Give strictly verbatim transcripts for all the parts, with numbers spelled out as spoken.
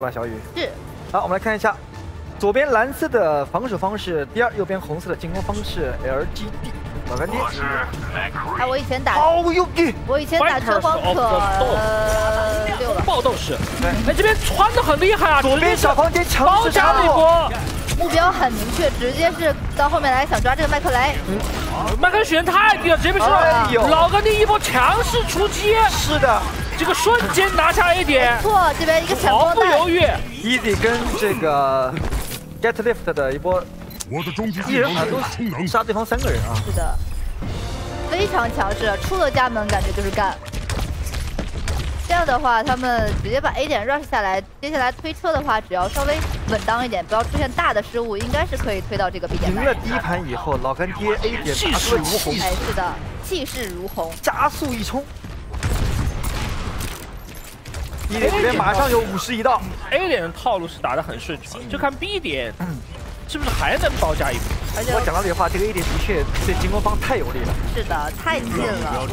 吧，小雨。 是。 好，我们来看一下，左边蓝色的防守方式 D 二，右边红色的进攻方式 L G D。老干爹。 哎，我以前打。 哦呦滴！ 我以前打车光可呃六了。 爆斗士。哎，这边穿的很厉害啊！ 左边小房间强势加了一波。 目标很明确，直接是到后面来想抓这个麦克雷。 嗯，麦克雷血太低了，直接被是老干爹一波强势出击。是的，这个瞬间拿下 A 点。 没错，这边一个闪光弹， 毫不犹豫。 Easy 跟这个 Get Lift 的一波，一人好像都能杀对方三个人啊。 是的，非常强势，出了家门感觉就是干。 这样的话，他们直接把 A 点 rush 下来，接下来推车的话，只要稍微稳当一点，不要出现大的失误，应该是可以推到这个 B 点。 赢了第一盘以后，老干爹 A 点气势如虹。 哎，是的，气势如虹， 加速一冲。B 点这边马上有五十一道 ，A 点的套路是打得很顺畅，就看 B 点是不是还能包夹一波。 而且我讲到这个话，这个 A 点的确对进攻方太有利了。 是的，太近了。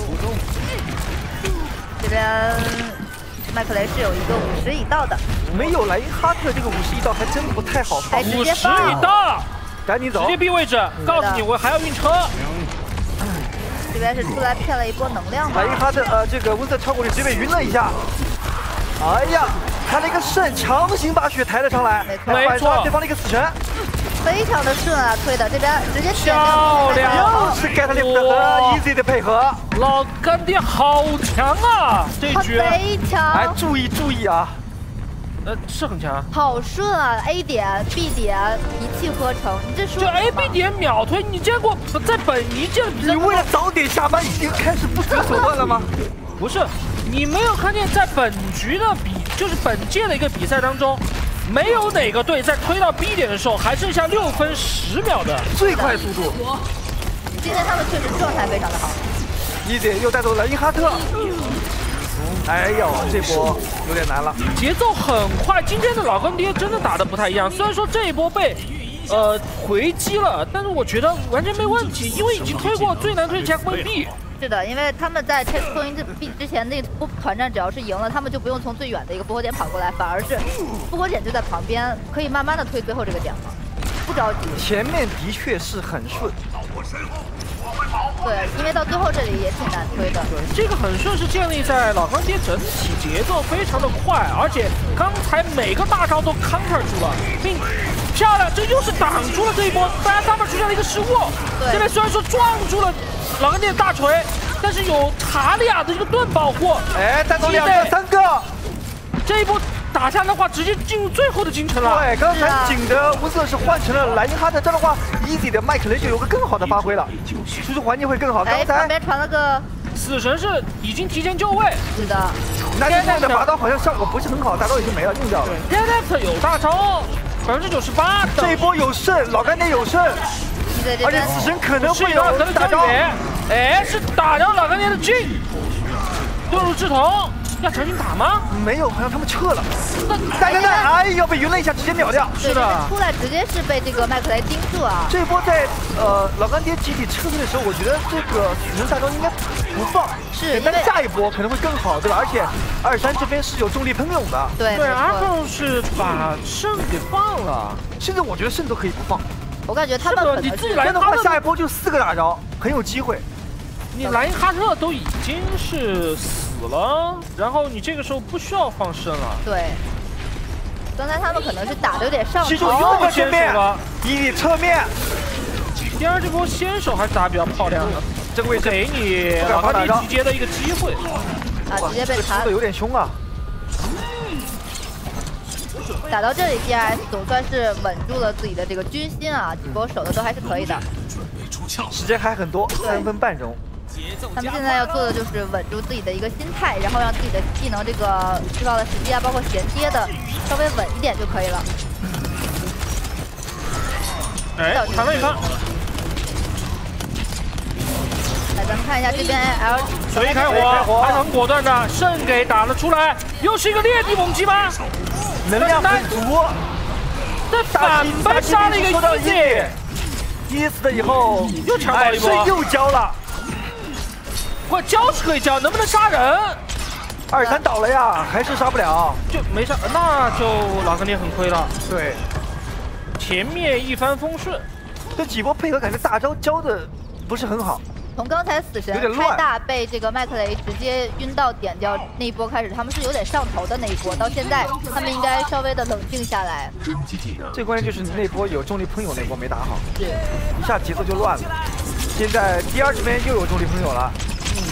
这边麦克雷是有一个五十一道的， 没有莱因哈特这个五十一道还真不太好放。 五十一道， 赶紧走， 直接 B 位置，告诉你我还要运车。 这边是出来骗了一波能量吧。 莱因哈特呃，这个温瑟超过去直接被晕了一下。哎呀，开了一个肾，强行把血抬了上来， 没错， 对方的一个死神。 非常的顺啊，推的这边直接漂亮， 又是 Get Lift 和 Easy 的配合， 老干爹好强啊！这局非常， 哎，注意注意啊， 呃，是很强， 好顺啊 ！A 点 B 点一气呵成，你这说这 A B 点秒推，你见过在本一届的比赛？ 你为了早点下班已经开始不择手段了吗？ 不是，你没有看见在本局的比，就是本届的一个比赛当中。 没有哪个队在推到 B 点的时候还剩下六分十秒的最快速度。 今天他们确实状态非常的好。 一点又带走莱因哈特。哎呦，这波有点难了， 节奏很快。今天的老干爹真的打得不太一样，虽然说这一波被呃回击了，但是我觉得完全没问题，因为已经推过最难推的 Checkpoint B。 是的，因为他们在 Checkpoint B 之前那波团战，只要是赢了，他们就不用从最远的一个复活点跑过来，反而是复活点就在旁边，可以慢慢的推最后这个点了，不着急。 前面的确是很顺， 对，因为到最后这里也挺难推的。 对，这个很顺是建立在老干爹整体节奏非常的快，而且刚才每个大招都 counter 住了，并漂亮，这又是挡住了这一波，大家上面出现了一个失误。这边虽然说撞住了。 老干爹大锤，但是有塔利亚的一个盾保护， 哎，带走两个、三个， 这一波打下来的话，直接进入最后的京城了。 对，刚才景的无色是换成了莱因哈特，这样的话 ，Easy 的麦克雷就有个更好的发挥了，输出环境会更好。刚才旁边传了个死神是已经提前就位， 是的， 那现在的拔刀好像效果不是很好，大刀已经没了，用掉了。 Get Lift 有大招，百分之九十八， 这一波有胜，老干爹有胜。 而且死神可能会有可能大招，哎，是打掉老干爹的劲，遁入志同，要强行打吗？ 没有，好像他们撤了。带个带，哎呦，被晕了一下，直接秒掉。 是的，出来直接是被这个麦克雷盯住啊。 这波在呃老干爹集体撤退的时候，我觉得这个死神大招应该不放， 是， 但是下一波可能会更好，对吧？而且二三这边是有重力喷涌的。 对对，阿凤是把圣给放了， 甚至我觉得圣都可以不放。 我感觉他们可能自己来的话，下一波就四个大招，很有机会。 你莱因哈特都已经是死了，然后你这个时候不需要放圣了。 对，刚才他们可能是打的有点上头。 记住右个先面了，一侧面。 第二这波先手还是打比较漂亮的， 这个位置给你老干爹集结的一个机会。 啊，直接被弹。 这个有点凶啊。 打到这里 ，D R S 总算是稳住了自己的这个军心啊，几波守的都还是可以的。 时间还很多，三分半钟。 他们现在要做的就是稳住自己的一个心态，然后让自己的技能这个释放的时机啊，包括衔接的稍微稳一点就可以了。 哎，弹了一发。 来，咱们看一下这边 L 随意开火，还很果断的圣给打了出来，又是一个裂地猛击吗？ 能量很足， 这反被杀了一个 Easy， 一死了以后又抢到一波， 又交了。 我交是可以交，能不能杀人？ 二三倒了呀，还是杀不了， 就没杀，那就老干爹很亏了。 对， 前面一帆风顺， 这几波配合感觉大招教的不是很好。 从刚才死神有点乱开大被这个麦克雷直接晕到点掉那一波开始，他们是有点上头的那一波，到现在他们应该稍微的冷静下来。 最关键就是那波有重力喷友那波没打好， 是， 一下节奏就乱了。现在第二这边又有重力喷友了，嗯，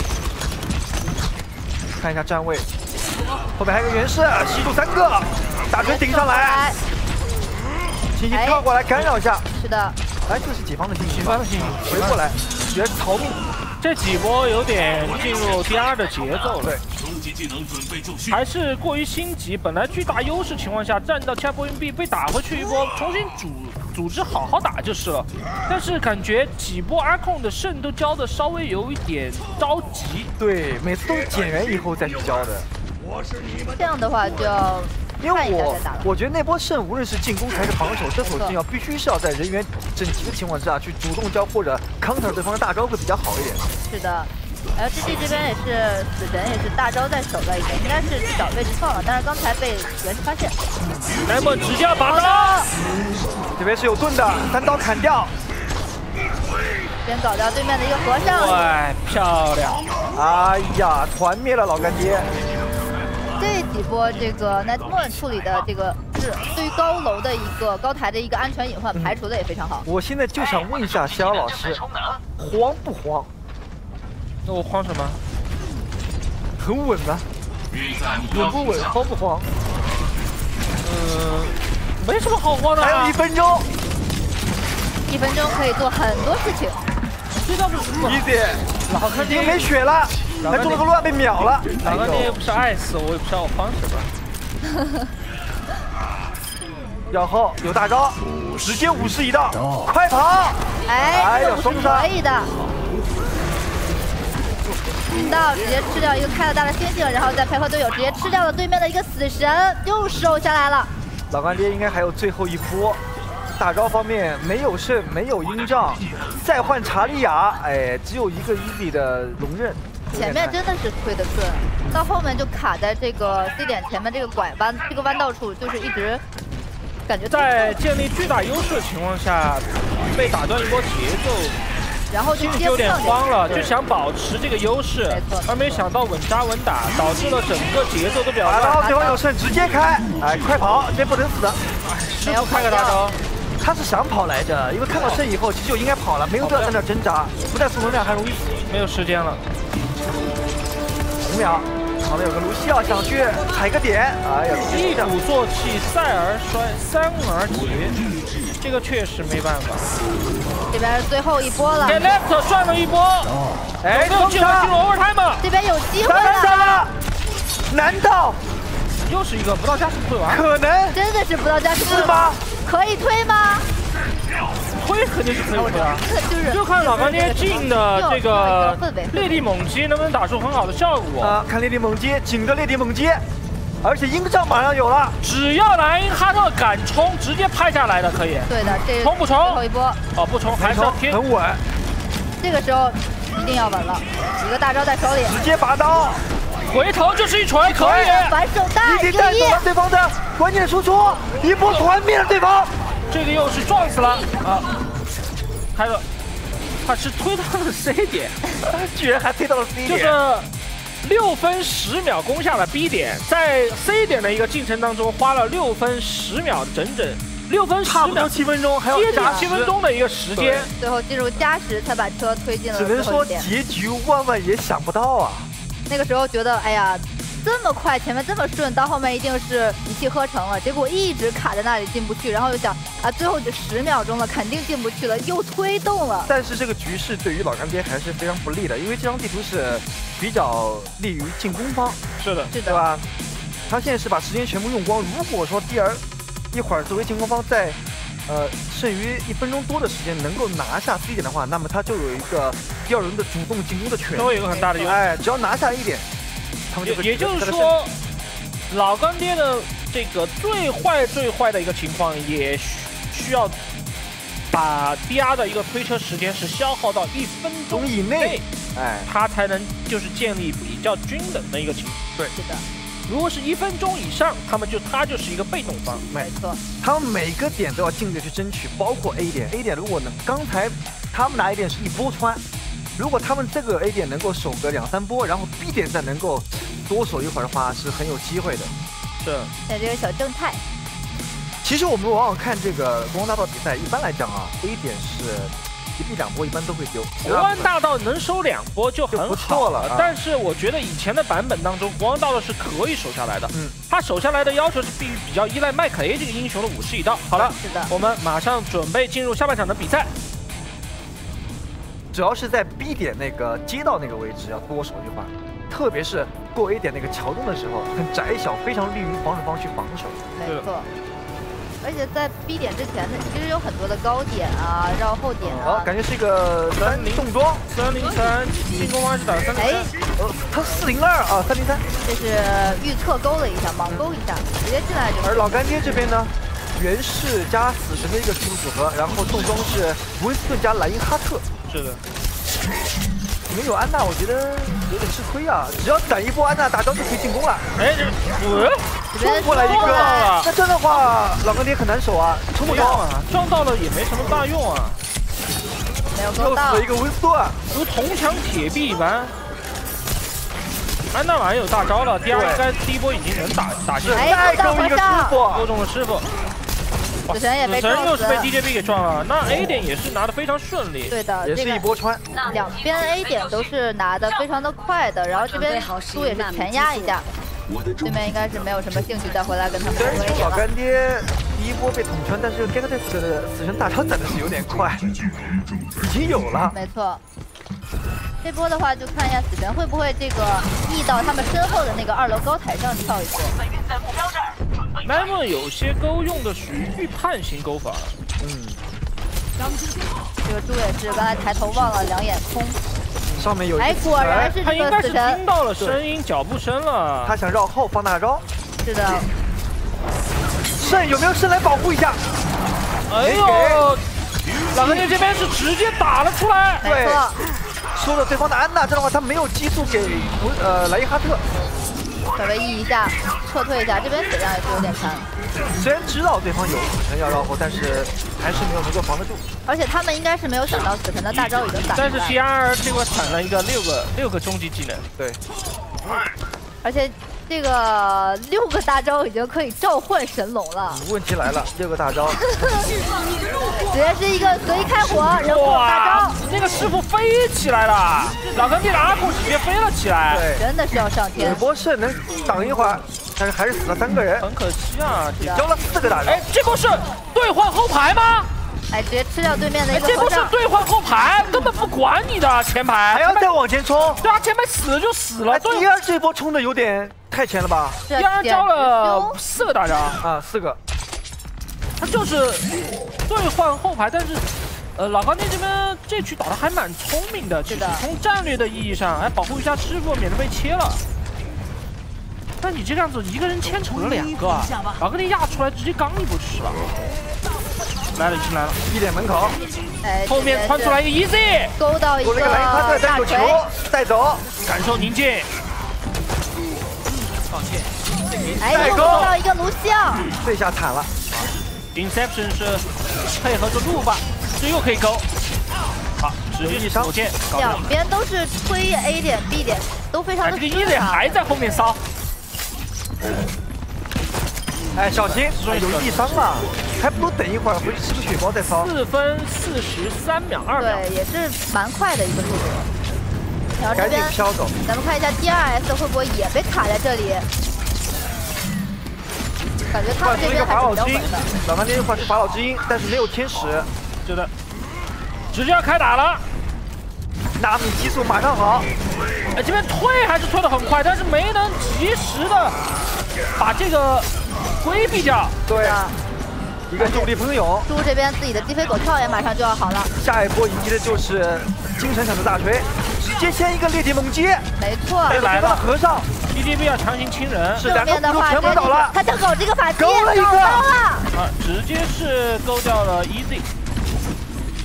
看一下站位，后面还有个袁氏吸住三个，大锤顶上来，轻轻跳过来干扰一下。 是的， 哎，这是己方的信息， 己方的信息回过来，原来是逃命。 这几波有点进入 D R 的节奏了， 对， 还是过于心急。本来巨大优势情况下，站到 Chap Win B 被打回去一波，重新组组织好好打就是了。但是感觉几波阿控的胜都交的稍微有一点着急。 对，每次都是减员以后再去交的。 这样的话就要因为我看一下再打了。 我觉得那波胜无论是进攻还是防守，这口劲要必须是要在人员整齐的情况之下去主动交或者 counter 对方的大招会比较好一点。 是的。 L G D 这边也是死神，也是大招在手了，已经应该是至少位置放了，但是刚才被袁氏发现。 来么直接拔刀， 这边是有盾的，三刀砍掉， 先搞掉对面的一个和尚。 对，漂亮！ 哎呀，团灭了老干爹。 这几波这个 Nightmoon 处理的这个是对于高楼的一个高台的一个安全隐患排除的也非常好。 我现在就想问一下逍遥老师，慌不慌？ 那我慌什么？ 很稳啊，稳不稳？慌不慌？ 嗯，没什么好慌的、啊。 还有一分钟， 一分钟可以做很多事情。 这倒不是不好。 easy， 老干爹已经没血了，还中了个乱被秒了。 老干爹又不是爱死我，也不知道我慌什么。 然后有大招，直接五十一道，快跑！ 哎，这个松是可以的。 云道直接吃掉一个开了大的星星，然后再配合队友直接吃掉了对面的一个死神，又守下来了。 老干爹应该还有最后一波，大招方面没有胜，没有鹰杖，再换查利亚，哎，只有一个 easy 的龙刃。 前面真的是推的顺，到后面就卡在这个 C 点前面这个拐弯这个弯道处，就是一直感觉在建立巨大优势的情况下被打断一波节奏。 然后就有点慌了，就想保持这个优势，而没想到稳扎稳打，导致了整个节奏都比较乱。 然后对方有胜，直接开，哎，快跑，这边不能死。 哎，师傅开个大招， 他是想跑来着，因为看到胜以后，其实就应该跑了，没有必要在那挣扎，不带速能量还容易死。 没有时间了， 五秒，旁边有个卢西奥想去踩个点，哎呀， 一鼓作气，赛而衰，三而竭。 这个确实没办法。 这边是最后一波了。 给 Left 赚了一波，哎，有没有机会进入 Overtime？ 这边有机会了。难道又是一个不到加时推完？ 可能真的是不到加时是吗？ 可以推吗？ 推肯定是推不推啊！ 就是就看老干爹进的这个烈地猛击能不能打出很好的效果啊！看烈地猛击，紧着烈地猛击。 而且鹰杖马上有了， 只要莱茵哈特敢冲，直接拍下来的可以。 对的，这冲不冲？ 最后一波。 哦，不冲，还是要贴。 很稳。 这个时候一定要稳了，一个大招在手里， 直接拔刀， 回头就是一锤，可以。 反手带， 一起带走了对方的关键输出，一波团灭了对方。 这个又是撞死了啊！还有，他是推到了 C 点， 居然还推到了 C 点。 就是。 六分十秒攻下了 B 点，在 C 点的一个进程当中花了六分十秒，整整六分十秒， 七分钟，还要接近七分钟的一个时间， 最后进入加时才把车推进了。 只能说结局万万也想不到啊！ 那个时候觉得，哎呀，这么快，前面这么顺，到后面一定是一气呵成了，结果一直卡在那里进不去，然后又想啊，最后就十秒钟了，肯定进不去了，又推动了。 但是这个局势对于老干爹还是非常不利的，因为这张地图是。 比较利于进攻方， 是的， 是的， 对吧？他现在是把时间全部用光。如果说第二一会儿作为进攻方在呃剩余一分钟多的时间能够拿下 C 点的话，那么他就有一个第二轮的主动进攻的权利， 都有一个很大的优势。 哎，只要拿下一点，他们就也也就是说，老干爹的这个最坏最坏的一个情况，也需需要把 D R 的一个推车时间是消耗到一分钟以内， 哎， 它才能就是建立比较均等的一个情况。 对， 是的， 如果是一分钟以上，他们就他就是一个被动方。 没错， 他们每个点都要尽力去争取，包括 A 点。A 点如果能，刚才他们拿 A 点是一波穿，如果他们这个 A 点能够守个两三波，然后 B 点再能够多守一会儿的话，是很有机会的。 是， 在这个小正太。 其实我们往往看这个国王大道比赛，一般来讲啊 ，A 点是一币两波，一般都会丢。 国王大道能守两波就很好就不错了、啊。 但是我觉得以前的版本当中，国王大道是可以守下来的。 嗯， 他守下来的要求是必须比较依赖麦克 A 这个英雄的武士一道。好了， 是的， 我们马上准备进入下半场的比赛。 主要是在 B 点那个街道那个位置要多守一会儿，特别是过 A 点那个桥洞的时候，很窄小，非常利于防守方去防守。 没错。而且在 B 点之前呢，其实有很多的高点啊、绕后点啊。 哦，感觉是一个三重装， 三零三进攻方是打三零三。 哎， 呃，他四零二啊，三零三。 这是预测勾了一下，盲勾一下，直接进来就。 而老干爹这边呢，源氏加死神的一个输入组合，然后重装是温斯顿加莱因哈特。 是的。 没有安娜，我觉得有点吃亏啊！只要攒一波安娜大招就可以进攻了。 哎，这呃， 冲过来一个，那这样的话老干爹很难守啊，冲不到啊，撞到了也没什么大用啊。 没有勾到。 又死了一个温斯顿， 如铜墙铁壁一般。安娜马上有大招了，第二应该第一波已经能打打进。 再勾一个师傅， 勾中了师傅。 死神也被撞死， 又是被 D J B 给撞了。那 A 点也是拿得非常顺利， 对的， 也是一波穿。 两边 A 点都是拿的非常的快的，然后这边输也是全压一下。对面应该是没有什么兴趣再回来跟他们虽然说说老干爹第一波被捅穿，但是 Get Death 的死神大招攒的是有点快，已经有了。 没错。这波的话就看一下死神会不会这个逆到他们身后的那个二楼高台上跳一波。 Lemon 有些勾用的属于预判型勾法， 嗯， 这个猪也是刚才抬头望了两眼空， 上面有一哎，果然是他应该是这个死神听到了声音脚步声了， 他想绕后放大招， 是的， 肾有没有肾来保护一下？ 哎呦，老干爹这边是直接打了出来， 没错， 收了对方的安娜，这样的话他没有激素给呃莱因哈特。 稍微 E 一下，撤退一下，这边血量也是有点残。 虽然知道对方有死神要绕后，但是还是没有能够防得住。 而且他们应该是没有想到死神的大招已经打出来。 但是 T R 这块产了一个六个六个终极技能， 对， 而且这个六个大招已经可以召唤神龙了。 问题来了，六个大招， 直接是一个随意开火，人火大招， 那个师傅飞起来了，老干爹的阿库直接飞了起来， 对， 真的是要上天。 有波肾能挡一会儿，但是还是死了三个人， 很可惜啊， 交了四个大招。 哎，这波是兑换后排吗？ 哎，直接吃掉对面的一个这波是兑换后排，根本不管你的前排， 还要再往前冲。 对啊，前排死了就死了。 第二这波冲的有点太前了吧？ 第二交了四个大招啊，四个。 他就是兑换后排，但是呃，老干爹这边这局打的还蛮聪明的， 是的。 从战略的意义上，还保护一下师傅，免得被切了。但你这个样子，一个人牵扯了两个，老干爹压出来直接刚一波吃了。来了，已经来了， 一点门口， 哎， 后面窜出来一 easy， 勾到一个莱因哈特，但有球带走， 感受宁静。 抱歉， 哎，又勾到一个卢香， 这下惨了。 Inception 是配合着路吧，这又可以勾。好，直接是手剑， 两边都是推 A 点 B 点，都非常的。 这个一点还在后面骚。 哎，小心，有易伤啊！还不如等一会儿回去吃个血包再骚。 四分四十三秒二秒， 对，也是蛮快的一个速度。然后这边飘走， 咱们看一下 D R S 会不会也被卡在这里？感觉他们这边还是比较稳的。 老干爹又换出法老之音，但是没有天使， 是的，直接要开打了。 纳米激素马上好， 哎，这边退还是退得很快，但是没能及时的把这个规避掉。 对，一个重力喷涌。 猪这边自己的鸡飞狗跳也马上就要好了。 下一波迎接的就是精神场的大锤，直接先一个裂地猛接。 没错， 来了和尚 ，D J B 要强行清人。 是两个辅助全部倒了， 他想搞这个法器， 勾了一个， 啊，直接是勾掉了 Easy。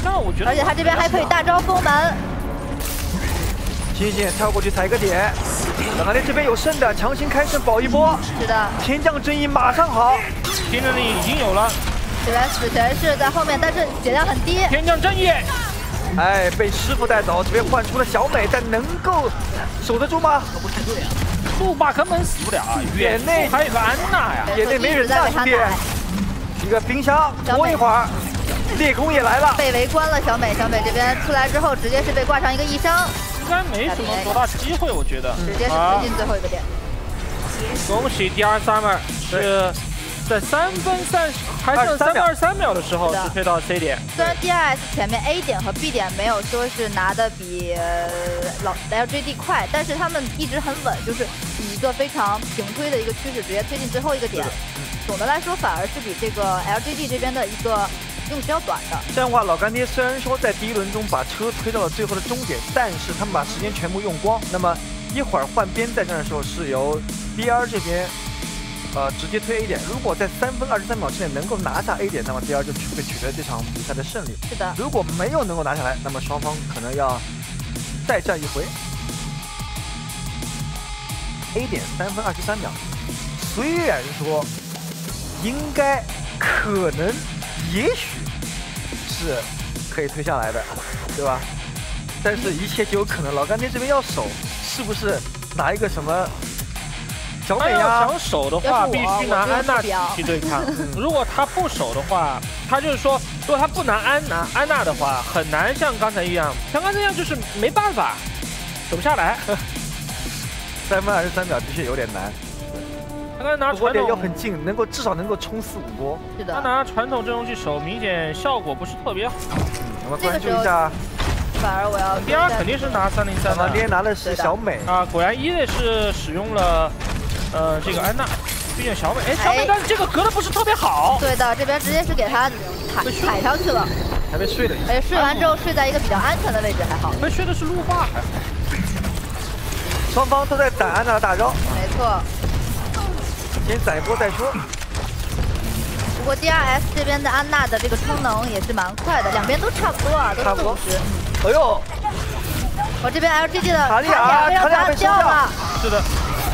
那我觉得， 而且他这边还可以大招封门。 星星跳过去踩个点，老干爹这边有剩的，强行开胜保一波。 是的， 天降正义马上好， 听着你已经有了。 这边死神是在后面，但是血量很低。 天降正义， 哎，被师傅带走，这边换出了小美，但能够守得住吗？ 不太对啊。路霸根本死不了啊，远内还有个安娜呀， 眼内没人呐，兄弟。一个冰箱，拖一会儿，裂空也来了， 被围观了。小美，小美这边出来之后，直接是被挂上一个异伤。 应该没什么多大机会，我觉得。 直接是推进最后一个点。 恭喜第二 Summer 是在三分三十还剩三分二十三秒的时候是推到 C 点。 虽然 D R S 前面 A 点和 B 点没有说是拿的比老 L G D 快，但是他们一直很稳，就是以一个非常平推的一个趋势，直接推进最后一个点。总的来说，反而是比这个 L G D 这边的一个。 用时要短的， 这样的话，老干爹虽然说在第一轮中把车推到了最后的终点，但是他们把时间全部用光。那么一会儿换边再战的时候，是由 D R 这边呃直接推 A 点。如果在三分二十三秒之内能够拿下 A 点，那么 D R 就会取得这场比赛的胜利。 是的， 如果没有能够拿下来，那么双方可能要再战一回。A 点三分二十三秒，虽然说应该可能。 也许是可以推下来的，对吧？但是一切就有可能。老干爹这边要守，是不是拿一个什么小美呀？ 想守的话，必须拿安娜去对抗。如果他不守的话，他就是说，如果他不拿安娜安娜的话，很难像刚才一样，像刚才一样就是没办法守不下来。 三分二十三秒的确有点难。 他刚才拿传统又很近，能够至少能够冲四五波。 是的， 他拿传统阵容去守，明显效果不是特别好。 我们关注一下， 反而我要第二肯定是拿三零三的， 今天拿的是小美啊，果然一类是使用了呃这个安娜，毕竟小美，哎，小美但是这个隔的不是特别好。 对的，这边直接是给他踩踩上去了， 还被睡了。 而且睡完之后睡在一个比较安全的位置还好。 被睡的是路霸还好。 双方都在攒安娜的大招。 没错。 先攒一波再说。 不过 D R S 这边的安娜的这个充能也是蛮快的，两边都差不多啊，都四五十。 哎呦！ 我这边 L G D 的塔利亚，塔利亚被掉了。 是的，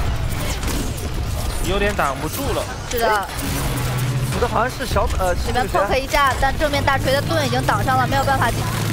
有点挡不住了。 是的。 我的好像是小呃。 这边 poke 一下，但正面大锤的盾已经挡上了，没有办法。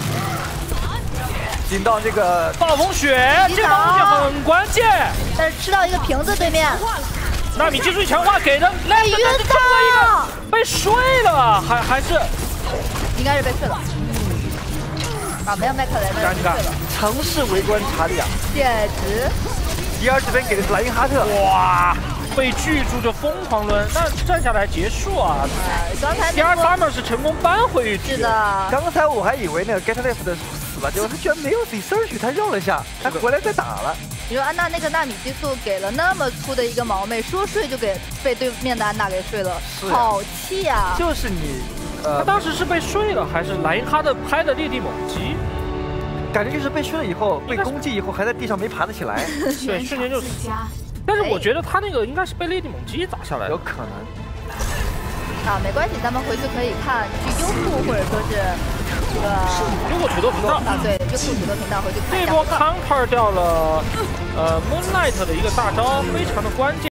进到这个暴风雪，这个暴风雪很关键。 但是吃到一个瓶子对面。 纳米技术强化给的， 被晕到， 被睡了，还还是， 应该是被睡了。啊，没有麦克雷， 尴尬， 尝试围观查理亚， 简直。 第二这边给的是莱因哈特， 哇，被拒住就疯狂抡，那站下来结束啊！ 刚才第二 Summer 是成功扳回去， 是的。 刚才我还以为那个 Get Left 的死了，结果他居然没有自己 search， 他绕了一下，他回来再打了。 你说安娜那个纳米激素给了那么粗的一个毛妹，说睡就给被对面的安娜给睡了，好气啊！ 就是你，呃， 他当时是被睡了，还是莱因哈特拍的裂地猛击？ 感觉就是被睡了以后，被攻击以后还在地上没爬得起来， 对，瞬间就死。但是我觉得他那个应该是被裂地猛击打下来的， 有可能。 啊，没关系，咱们回去可以看去优酷或者说是这个优酷土豆频道啊，对，优酷土豆频道回去看。 这波 counter 掉了呃 Moonlight 的一个大招，非常的关键。